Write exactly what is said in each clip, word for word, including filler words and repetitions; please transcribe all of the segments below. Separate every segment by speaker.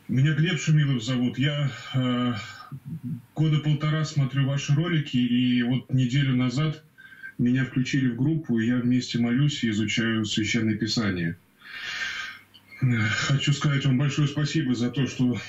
Speaker 1: Меня Глеб Шумилов зовут. Я э, года полтора смотрю ваши ролики, и вот неделю назад меня включили в группу, и я вместе молюсь и изучаю Священное Писание. Хочу сказать вам большое спасибо за то, что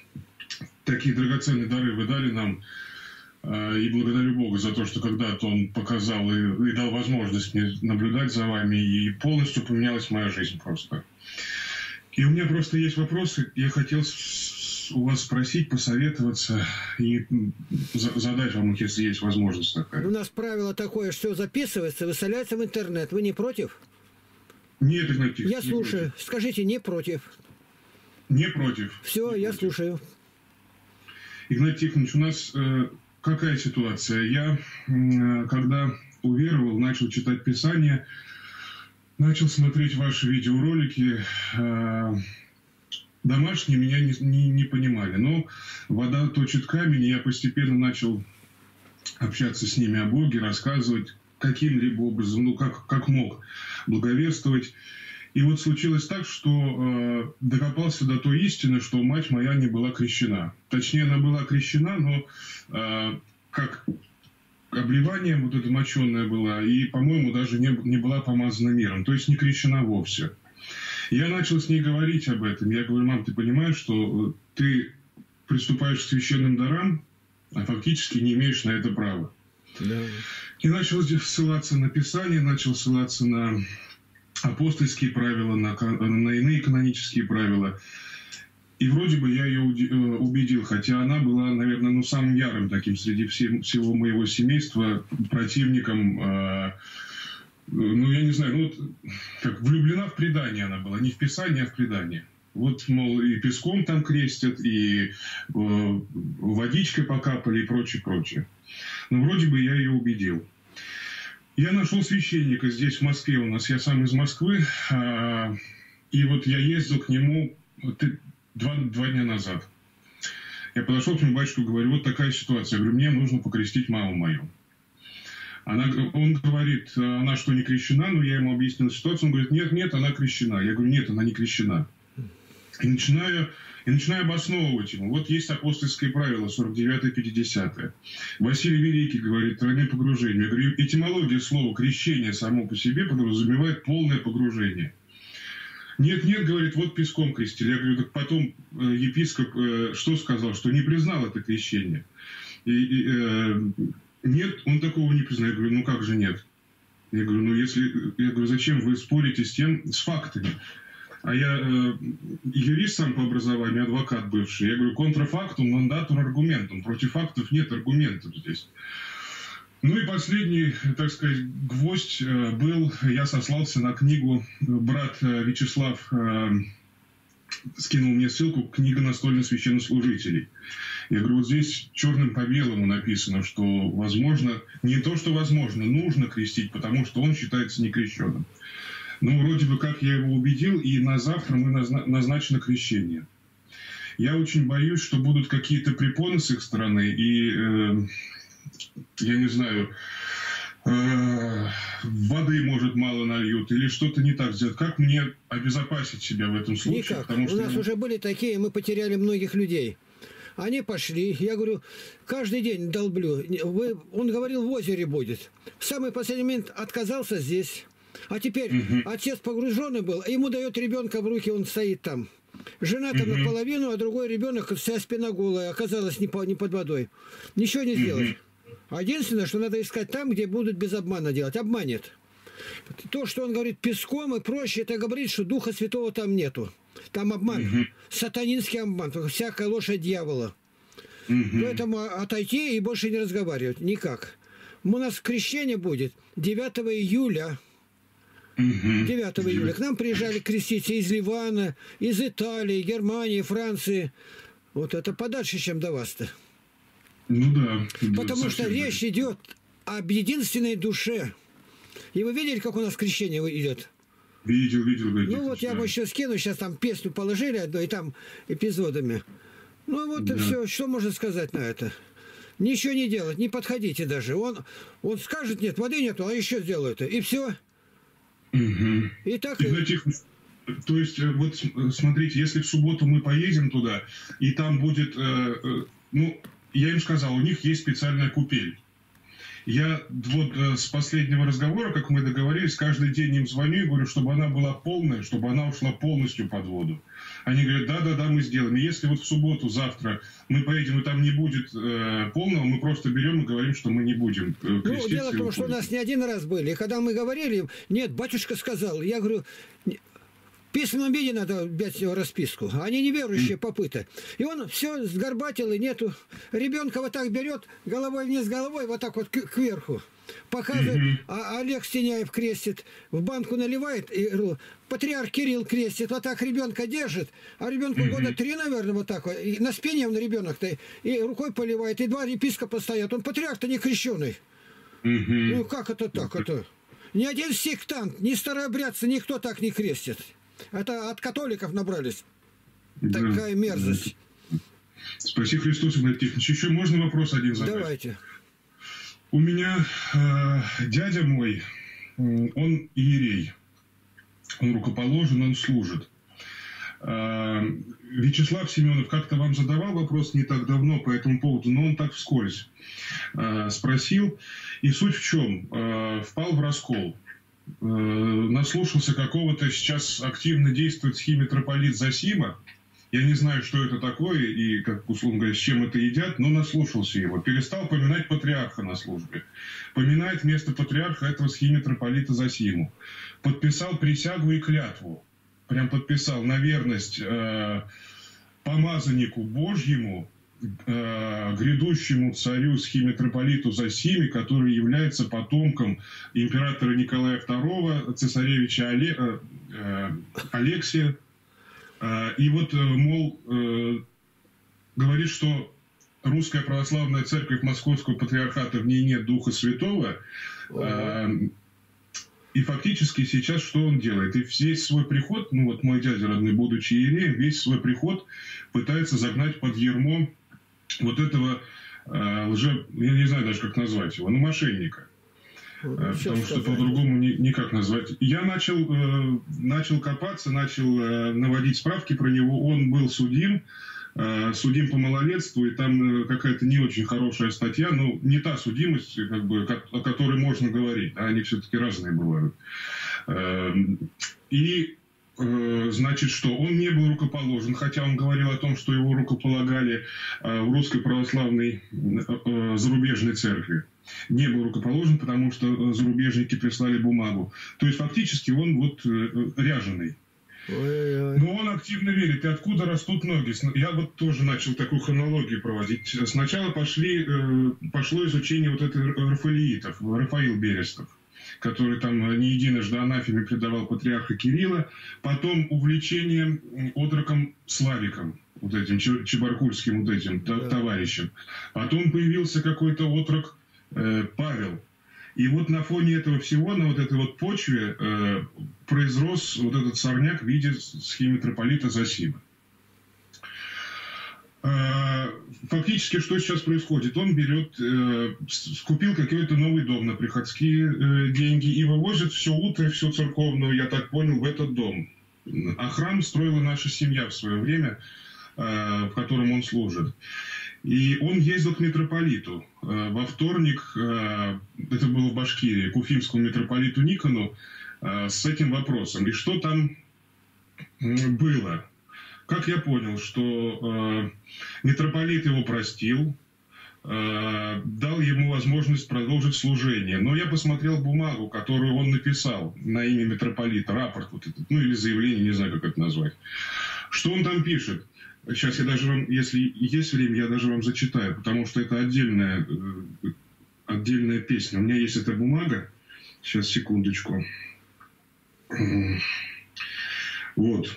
Speaker 1: такие драгоценные дары вы дали нам. И благодарю Бога за то, что когда-то Он показал и, и дал возможность мне наблюдать за вами, и полностью поменялась моя жизнь просто. И у меня просто есть вопросы. Я хотел у вас спросить, посоветоваться и задать вам их, если есть возможность такая.
Speaker 2: У нас правило такое, что записывается, выставляется в интернет. Вы не против?
Speaker 1: Нет, Игнатий.
Speaker 2: Я слушаю. Против. Скажите, не против.
Speaker 1: Не против.
Speaker 2: Все,
Speaker 1: не
Speaker 2: я
Speaker 1: против.
Speaker 2: слушаю.
Speaker 1: Игнатий Тихонович, у нас э, какая ситуация? Я, э, когда уверовал, начал читать Писание, начал смотреть ваши видеоролики. Э, домашние меня не, не, не понимали. Но вода точит камень, и я постепенно начал общаться с ними о Боге, рассказывать каким-либо образом, ну, как, как мог, благовествовать. И вот случилось так, что э, докопался до той истины, что мать моя не была крещена. Точнее, она была крещена, но э, как обливание вот это моченое было, и, по-моему, даже не, не была помазана миром, то есть не крещена вовсе. Я начал с ней говорить об этом. Я говорю: мам, ты понимаешь, что ты приступаешь к священным дарам, а фактически не имеешь на это права.
Speaker 2: Да.
Speaker 1: И начал ссылаться на Писание, начал ссылаться на апостольские правила, на, на иные канонические правила. И вроде бы я ее убедил, хотя она была, наверное, ну, самым ярым таким среди всем, всего моего семейства противником. Э, ну, я не знаю, ну, вот, как влюблена в предание она была. Не в Писание, а в предание. Вот, мол, и песком там крестят, и э, водичкой покапали, и прочее, прочее. Но вроде бы я ее убедил. Я нашел священника здесь, в Москве у нас. Я сам из Москвы. Э, и вот я ездил к нему два, два дня назад. Я подошел к нему, батюшку, говорю: вот такая ситуация. Я говорю: мне нужно покрестить маму мою. Она, он говорит: она что, не крещена? Ну, я ему объяснил ситуацию. Он говорит: нет, нет, она крещена. Я говорю: нет, она не крещена. И начинаю, и начинаю обосновывать ему. Вот есть апостольское правило, сорок девятое пятидесятое. Василий Великий говорит: тройное погружение. Я говорю: этимология слова крещение само по себе подразумевает полное погружение. Нет, нет, говорит, вот песком крестили. Я говорю: так потом э, епископ э, что сказал? Что не признал это крещение. И, и, э, нет, он такого не признал. Я говорю: ну как же нет? Я говорю: ну если... Я говорю: зачем вы спорите с тем, с фактами? А я э, юрист сам по образованию, адвокат бывший. Я говорю: контрафактум мандатум аргументум. Против фактов нет аргументов здесь. Ну и последний, так сказать, гвоздь был, я сослался на книгу, брат Вячеслав э, скинул мне ссылку, книга настольных священнослужителей. Я говорю: вот здесь черным по белому написано, что возможно, не то что возможно, нужно крестить, потому что он считается некрещенным. Ну, вроде бы как я его убедил, и на завтра мы назна- назначено крещение. Я очень боюсь, что будут какие-то препоны с их стороны, и... Э, я не знаю, э, воды, может, мало нальют, или что-то не так сделать. Как мне обезопасить себя в этом случае?
Speaker 2: Никак.
Speaker 1: Потому что
Speaker 2: у нас
Speaker 1: я...
Speaker 2: уже были такие, мы потеряли многих людей. Они пошли, я говорю, каждый день долблю. Вы, он говорил, в озере будет. В самый последний момент отказался здесь. А теперь угу. отец погруженный был, ему дает ребенка в руки, он стоит там. Жена там угу. наполовину, а другой ребенок, вся спина голая, оказалась не, по, не под водой. Ничего не сделать. Угу. Единственное, что надо искать там, где будут без обмана делать. Обманет. То, что он говорит песком и проще, это говорит, что Духа Святого там нету. Там обман. Угу. Сатанинский обман. Всякая ложь от дьявола. Угу. Поэтому отойти и больше не разговаривать. Никак. У нас крещение будет девятого июля. Угу. девятого июля. К нам приезжали креститься из Ливана, из Италии, Германии, Франции. Вот это подальше, чем до вас-то.
Speaker 1: Ну да.
Speaker 2: Потому что речь идет об единственной душе. И вы видели, как у нас крещение идет?
Speaker 1: Видел, видел. видел
Speaker 2: ну вот да. я вам еще скину, сейчас там песню положили одну, и там эпизодами. Ну вот да. и все, что можно сказать на это? Ничего не делать, не подходите даже. Он, он скажет, нет, воды нету, а еще сделают. И все.
Speaker 1: Угу.
Speaker 2: И так...
Speaker 1: Игнатий, То есть, вот смотрите, если в субботу мы поедем туда, и там будет, ну, я им сказал, у них есть специальная купель. Я вот с последнего разговора, как мы договорились, каждый день им звоню и говорю, чтобы она была полная, чтобы она ушла полностью под воду. Они говорят, да-да-да, мы сделаем. И если вот в субботу, завтра мы поедем, и там не будет э, полного, мы просто берем и говорим, что мы не будем э, креститься.
Speaker 2: Ну, дело в том, что у нас не один раз были. И когда мы говорили, нет, батюшка сказал, я говорю, в письменном виде надо взять его расписку. Они неверующие попыты. И он все сгорбатил, и нету. Ребенка вот так берет, головой вниз головой, вот так вот к- кверху. Показывает, mm-hmm. а Олег Стеняев крестит, в банку наливает, и патриарх Кирилл крестит, вот так ребенка держит, а ребенку mm-hmm. года три, наверное, вот так вот, и на спине он ребенок-то, и рукой поливает, и два епископа стоят. Он патриарх-то не крещеный. Mm-hmm. Ну как это так? Mm-hmm. Это? Ни один сектант, ни старообрядцы, никто так не крестит. Это от католиков набрались. Да. Такая мерзость.
Speaker 1: Спаси Христос, Игнатий Тихонович. Еще можно вопрос один задать?
Speaker 2: Давайте.
Speaker 1: У меня э, дядя мой, он иерей. Он рукоположен, он служит. Э, Вячеслав Семенов как-то вам задавал вопрос не так давно по этому поводу, но он так вскользь э, спросил. И суть в чем? Э, впал в раскол. Наслушался какого-то, сейчас активно действует схимитрополит Зосима. Я не знаю, что это такое и, как условно говоря, с чем это едят, но наслушался его. Перестал поминать патриарха на службе. Поминает вместо патриарха этого схимитрополита Зосиму. Подписал присягу и клятву. Прям подписал на верность э, помазаннику Божьему, э, грядущему царю схимитрополиту Зосиме, который является потомком императора Николая второго, цесаревича Оле, э, э, Алексия. Э, и вот, э, мол, э, говорит, что Русская Православная Церковь Московского Патриархата, в ней нет Духа Святого. Э, и фактически сейчас что он делает? И весь свой приход, ну вот мой дядя родной, будучи иереем, весь свой приход пытается загнать под ярмо вот этого э, лже... Я не знаю даже, как назвать его, ну, мошенника. Ну, э, потому что по-другому ни, никак назвать. Я начал, э, начал копаться, начал э, наводить справки про него. Он был судим, э, судим по малолетству, и там э, какая-то не очень хорошая статья, ну, не та судимость, как бы, о которой можно говорить, да, они все-таки разные бывают. Э, и значит, что он не был рукоположен, хотя он говорил о том, что его рукополагали в Русской Православной зарубежной церкви. Не был рукоположен, потому что зарубежники прислали бумагу. То есть фактически он вот ряженый. Ой-ой-ой. Но он активно верит. И откуда растут ноги? Я вот тоже начал такую хронологию проводить. Сначала пошли, пошло изучение вот этих рафаэлитов, Рафаил Берестов, который там не единожды анафеме предавал патриарха Кирилла. Потом увлечение отроком Славиком, вот этим чебаркульским вот этим да. товарищем. Потом появился какой-то отрок э, Павел. И вот на фоне этого всего, на вот этой вот почве э, произрос вот этот сорняк в виде схимитрополита Зосима. Фактически, что сейчас происходит? Он берет, э, скупил какой-то новый дом на приходские э, деньги и вывозит все утро, все церковное, я так понял, в этот дом. А храм строила наша семья в свое время, э, в котором он служит. И он ездил к митрополиту. Э, во вторник, э, это было в Башкирии, к уфимскому митрополиту Никону э, с этим вопросом. И что там было? Как я понял, что э, митрополит его простил, э, дал ему возможность продолжить служение. Но я посмотрел бумагу, которую он написал на имя митрополита, рапорт вот этот, ну или заявление, не знаю, как это назвать. Что он там пишет? Сейчас я даже вам, если есть время, я даже вам зачитаю, потому что это отдельная, э, отдельная песня. У меня есть эта бумага. Сейчас, секундочку. Вот.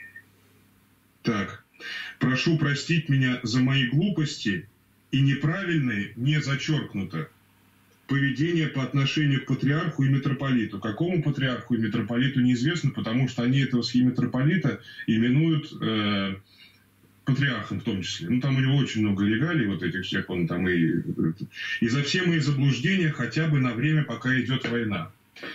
Speaker 1: Так. Прошу простить меня за мои глупости и неправильные, не зачеркнуто, поведение по отношению к патриарху и митрополиту. Какому патриарху и митрополиту неизвестно, потому что они этого схимитрополита именуют э, патриархом в том числе. Ну, там у него очень много регалий, вот этих всех, он там и... И за все мои заблуждения хотя бы на время, пока идет война.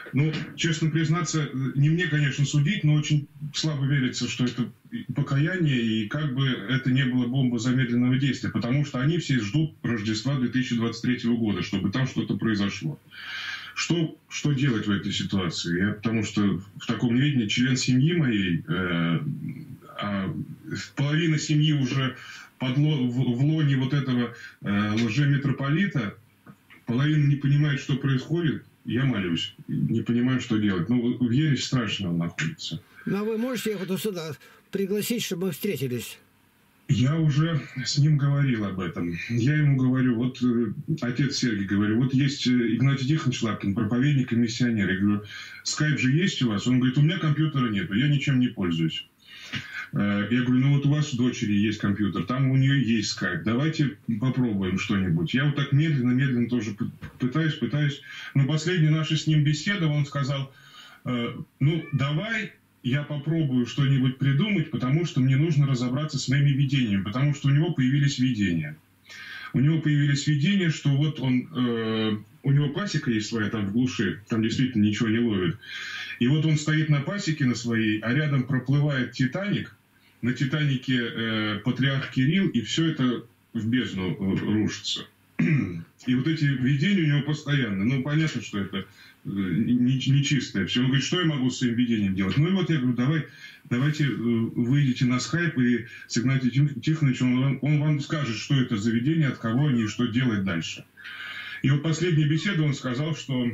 Speaker 1: Ну, честно признаться, не мне, конечно, судить, но очень слабо верится, что это покаяние, и как бы это не было бомба замедленного действия, потому что они все ждут Рождества две тысячи двадцать третьего года, чтобы там что-то произошло. Что, что делать в этой ситуации? Я, потому что в таком неведении член семьи моей, э, а половина семьи уже под ло, в, в лоне вот этого э, лже-митрополита, половина не понимает, что происходит. Я молюсь, не понимаю, что делать. Ну, в ересь страшно он находится.
Speaker 2: Но вы можете его сюда пригласить, чтобы мы встретились?
Speaker 1: Я уже с ним говорил об этом. Я ему говорю, вот э, отец Сергий, говорю, вот есть Игнатий Тихонович Лапкин, проповедник и миссионер. Я говорю, скайп же есть у вас? Он говорит, у меня компьютера нету, я ничем не пользуюсь. Э, я говорю, ну вот у вас у дочери есть компьютер, там у нее есть скайп, давайте попробуем что-нибудь. Я вот так медленно-медленно тоже пытаюсь, пытаюсь. Но последняя наша с ним беседа, он сказал, э, ну давай... я попробую что-нибудь придумать, потому что мне нужно разобраться с моими видениями, потому что у него появились видения. У него появились видения, что вот он, э, у него пасека есть своя там в глуши, там действительно ничего не ловит. И вот он стоит на пасеке на своей, а рядом проплывает Титаник, на Титанике э, патриарх Кирилл, и все это в бездну рушится. И вот эти видения у него постоянно. Ну, понятно, что это нечистое все. Он говорит, что я могу с своим видением делать? Ну и вот я говорю, давай, давайте выйдите на скайп, и с Игнатием Тихоновичем он, он вам скажет, что это за видение, от кого они и что делать дальше. И вот последняя беседа, он сказал, что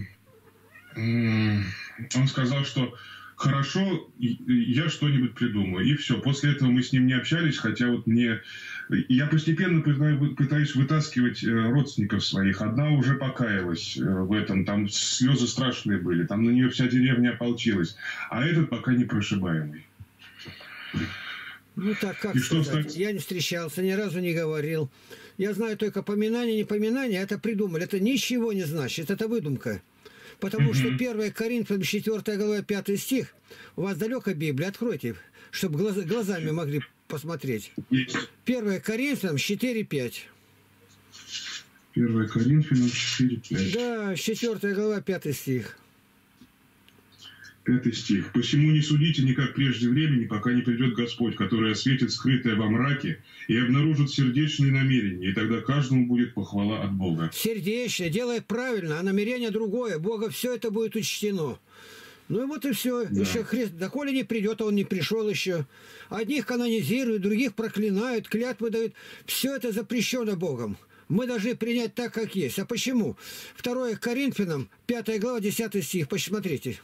Speaker 1: он сказал, что хорошо, я что-нибудь придумаю. И все. После этого мы с ним не общались, хотя вот мне... Я постепенно пытаюсь вытаскивать родственников своих. Одна уже покаялась в этом. Там слезы страшные были. Там на нее вся деревня ополчилась. А этот пока непрошибаемый.
Speaker 2: Ну так, как
Speaker 1: И
Speaker 2: сказать?
Speaker 1: что,
Speaker 2: я не встречался, ни разу не говорил. Я знаю только поминание, не поминание. Это придумали. Это ничего не значит. Это выдумка. Потому угу. что первое Коринфянам четвёртая глава пятый стих. У вас далеко Библия, откройте, чтобы глаз, глазами могли посмотреть. первое Коринфянам четыре пять.
Speaker 1: первое Коринфянам четыре пять.
Speaker 2: Да, четвёртая глава пятый стих.
Speaker 1: Пятый стих. «Посему не судите никак прежде времени, пока не придет Господь, который осветит скрытое во мраке и обнаружит сердечные намерения, и тогда каждому будет похвала от Бога».
Speaker 2: Сердечное, делай правильно, а намерение другое. Бога все это будет учтено. Ну и вот и все. Да. Еще Христ, доколе не придет, а он не пришел еще. Одних канонизируют, других проклинают, клятвы дают. Все это запрещено Богом. Мы должны принять так, как есть. А почему? второе Коринфянам, пятая глава, десятый стих. Посмотрите.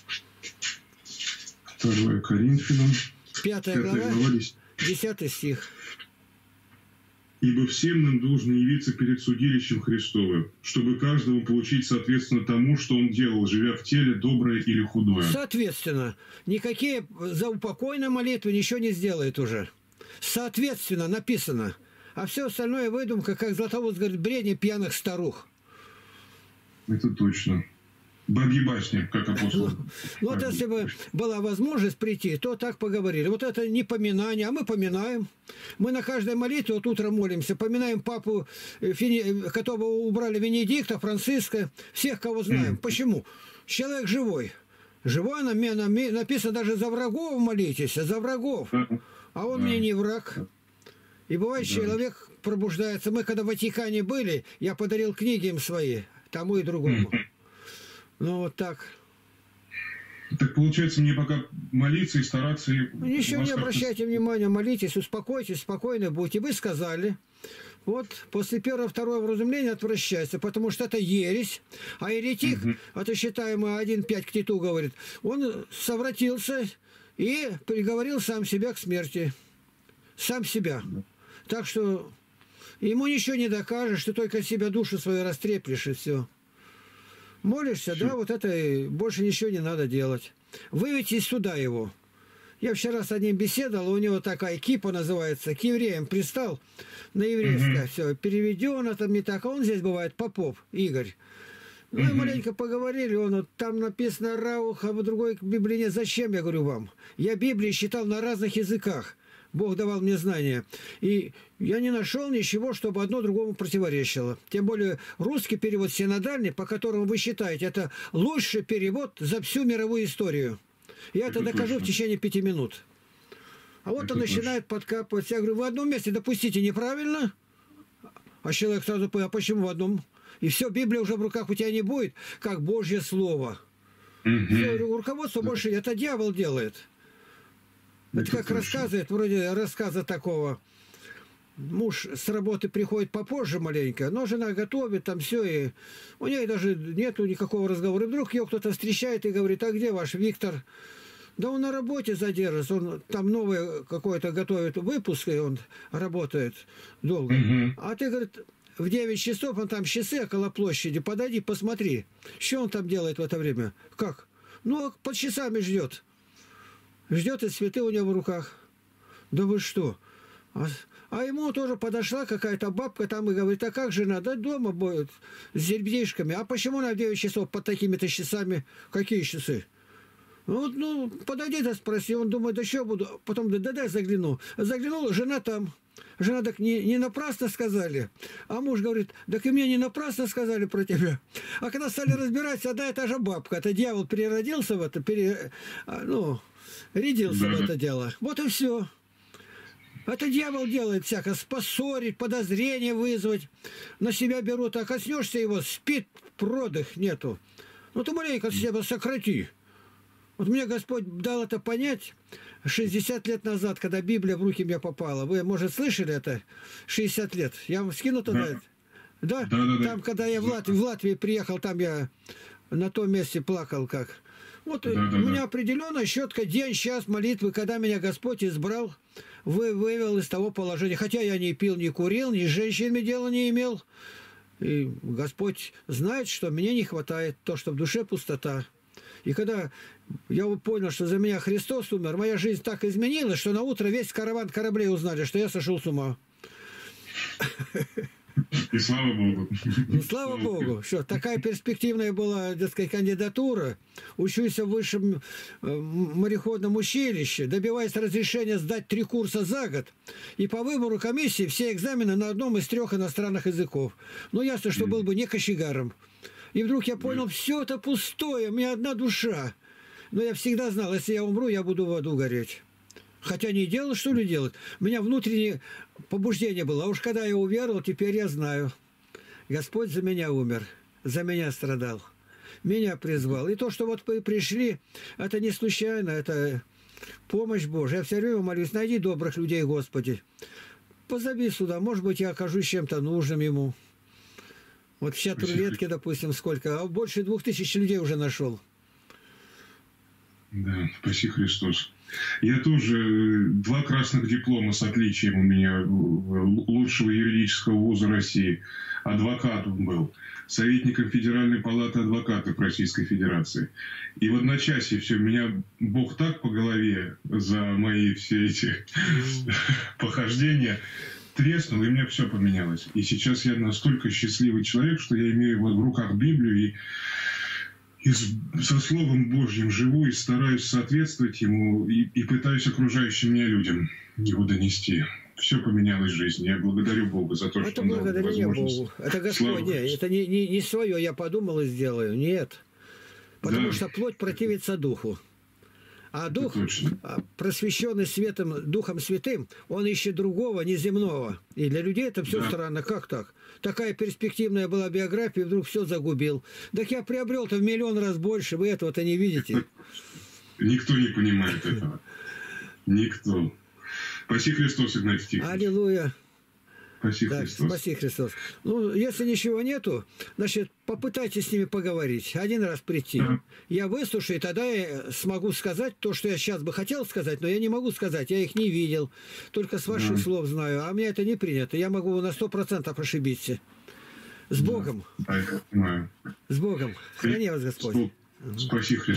Speaker 1: второе Коринфянам,
Speaker 2: пятая глава, десятый стих.
Speaker 1: «Ибо всем нам должно явиться перед судилищем Христовым, чтобы каждому получить соответственно тому, что он делал, живя в теле, доброе или худое».
Speaker 2: Соответственно, никакие заупокойные молитвы ничего не сделает уже. Соответственно, написано. А все остальное выдумка, как Златоуст говорит, бредни пьяных старух.
Speaker 1: Это точно. Бабьи басни, как апостол.
Speaker 2: Ну, вот если бы была возможность прийти, то так поговорили. Вот это не поминание, а мы поминаем. Мы на каждой молитве вот утром молимся, поминаем папу, которого убрали Венедикта, Франциска, всех, кого знаем. Mm. Почему? Человек живой. Живой, написано, даже за врагов молитесь, за врагов. А он мне не враг. И бывает, человек пробуждается. Мы когда в Ватикане были, я подарил книги им свои, тому и другому. Ну, вот так.
Speaker 1: Так получается, мне пока молиться и стараться... И
Speaker 2: Ничего не обращайте внимания, молитесь, успокойтесь, спокойно будьте. Вы сказали, вот после первого, второго вразумления отвращайся, потому что это ересь. А еретик, угу. это считаемый один пять к Титу говорит, он совратился и приговорил сам себя к смерти. Сам себя. Так что ему ничего не докажешь, ты только себя душу свою растреплешь, и все. Молишься, да, вот это больше ничего не надо делать. Выведите из суда его. Я вчера с одним беседовал, у него такая кипа называется, к евреям пристал, на еврейское, mm-hmm. все, переведено там не так, а он здесь бывает, Попов, Игорь. Ну mm-hmm. и маленько поговорили, он вот, там написано Раух, а в другой Библии нет. Зачем, я говорю вам? Я Библию читал на разных языках. Бог давал мне знания. И я не нашел ничего, чтобы одно другому противоречило. Тем более русский перевод синодальный, по которому вы считаете, это лучший перевод за всю мировую историю. Я это, это докажу точно в течение пяти минут. А вот это он начинает точно подкапывать. Я говорю, в одном месте допустите неправильно. А человек сразу понял, а почему в одном? И все, Библия уже в руках у тебя не будет, как Божье Слово. Угу. Все, руководство больше, это дьявол делает. Это, это как точно рассказывает, вроде рассказа такого. Муж с работы приходит попозже маленько, но жена готовит, там все, и у нее даже нету никакого разговора. И вдруг ее кто-то встречает и говорит, а где ваш Виктор? Да он на работе задержится, он там новое какое-то готовит выпуск, и он работает долго. Угу. А ты, говорит, в девять часов, он там часы около площади, подойди, посмотри, что он там делает в это время. Как? Ну, под часами ждет. Ждет, и цветы у него в руках. Да вы что? А, а ему тоже подошла какая-то бабка там и говорит, а как жена? Да дома будет с ребятишками. А почему она в девять часов под такими-то часами? Какие часы? Ну, ну, подойди, да спроси. Он думает, да что буду? Потом, да дай загляну. Заглянула, жена там. Жена так не, не напрасно сказали. А муж говорит, так и мне не напрасно сказали про тебя. А когда стали разбираться, да, это же бабка. Это дьявол переродился в это, пере, ну, рядился да. в это дело. Вот и все. Это дьявол делает всякое. Споссорить, подозрение вызвать. На себя берут. А коснешься его, спит, продых нету. Ну, ты маленько себя сократи. Вот мне Господь дал это понять шестьдесят лет назад, когда Библия в руки мне попала. Вы, может, слышали это? шестьдесят лет. Я вам скину туда? Да? Да? Да, да, там, да. Когда я в Латвии, в Латвии приехал, там я на том месте плакал как. Вот да, у да, меня да. определенно четко день, час молитвы, когда меня Господь избрал, вы, вывел из того положения. Хотя я не пил, не курил, ни с женщинами дела не имел. И Господь знает, что мне не хватает то, что в душе пустота. И когда я понял, что за меня Христос умер, моя жизнь так изменилась, что на утро весь караван кораблей узнали, что я сошел с ума.
Speaker 1: И слава Богу.
Speaker 2: Ну, слава Богу. Что, такая перспективная была, так сказать, кандидатура. Учусь в высшем мореходном училище, добиваясь разрешения сдать три курса за год. И по выбору комиссии все экзамены на одном из трех иностранных языков. Ну, ясно, что был бы не кочегаром. И вдруг я понял, все это пустое, у меня одна душа. Но я всегда знал, если я умру, я буду в аду гореть. Хотя не делал, что ли, делать. У меня внутреннее побуждение было. А уж когда я уверовал, теперь я знаю. Господь за меня умер, за меня страдал, меня призвал. И то, что вот вы пришли, это не случайно, это помощь Божья. Я все время молюсь, найди добрых людей, Господи. Позови сюда, может быть, я окажусь чем-то нужным ему. Вот в чат рулетки, допустим, сколько? А больше двух тысяч людей уже нашел.
Speaker 1: Да, спаси Христос. Я тоже два красных диплома с отличием у меня лучшего юридического вуза России. Адвокатом был. Советником Федеральной палаты адвокатов Российской Федерации. И в одночасье все, меня Бог так по голове за мои все эти похождения треснул, и у меня все поменялось. И сейчас я настолько счастливый человек, что я имею вот в руках Библию и, и с, со Словом Божьим живу и стараюсь соответствовать ему и, и пытаюсь окружающим меня людям его донести. Все поменялось в жизни. Я благодарю Бога за то, это что он дал возможность.
Speaker 2: Богу. Это Господь, нет, это не, не, не свое, я подумал и сделаю. Нет. Потому да. что плоть противится духу. А дух, просвещенный светом, Духом Святым, он ищет другого, неземного. И для людей это все да. странно. Как так? Такая перспективная была биография, вдруг все загубил. Так я приобрел-то в миллион раз больше, вы этого-то не видите.
Speaker 1: Никто не понимает этого. Никто. Спаси Христос, Игнатий Тихонович.
Speaker 2: Аллилуйя.
Speaker 1: Спаси
Speaker 2: да,
Speaker 1: Христос.
Speaker 2: Спаси Христос. Ну, если ничего нету, значит, попытайтесь с ними поговорить. Один раз прийти. Да. Я выслушаю, тогда я смогу сказать то, что я сейчас бы хотел сказать, но я не могу сказать. Я их не видел. Только с ваших да. слов знаю. А у меня это не принято. Я могу на сто процентов ошибиться. С Богом.
Speaker 1: Да, я понимаю.
Speaker 2: С Богом. Храни вас Господь.
Speaker 1: Спаси Христос.